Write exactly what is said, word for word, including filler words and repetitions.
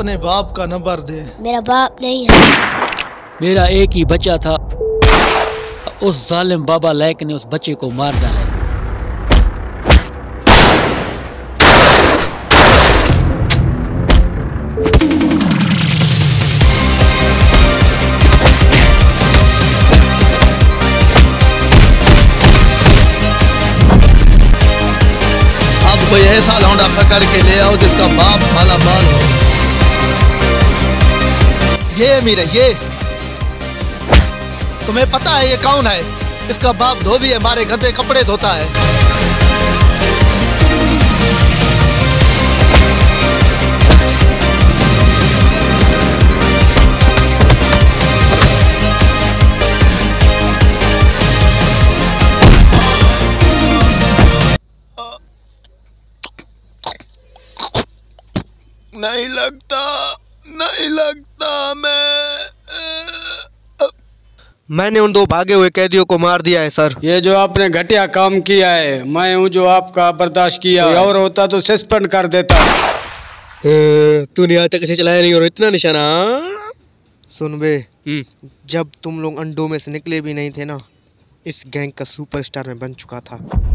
अपने बाप का नंबर दे। मेरा बाप नहीं है। मेरा एक ही बच्चा था, उस जालिम बाबा लायक ने उस बच्चे को मार डाला। अब कोई ऐसा लौंडा पकड़ के ले आओ जिसका बाप माला माल हो। ये अमीर है, ये तुम्हें पता है ये कौन है? इसका बाप धोबी है, हमारे गंदे कपड़े धोता है। नहीं लगता, नहीं लगता मैं मैंने उन दो भागे हुए कैदियों को मार दिया है सर। ये जो आपने घटिया काम किया है, मैं हूँ जो आपका बर्दाश्त किया। कोई और होता तो सस्पेंड कर देता। तूने आज तक कैसे चलाया नहीं और इतना निशाना? सुन बे, जब तुम लोग अंडों में से निकले भी नहीं थे ना, इस गैंग का सुपरस्टार मैं बन चुका था।